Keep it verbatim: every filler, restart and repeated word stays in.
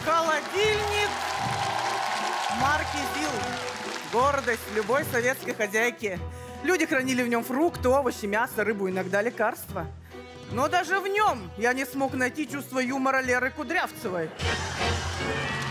Холодильник марки ЗИЛ. Гордость любой советской хозяйки. Люди хранили в нем фрукты, овощи, мясо, рыбу, иногда лекарства. Но даже в нем я не смог найти чувство юмора Леры Кудрявцевой.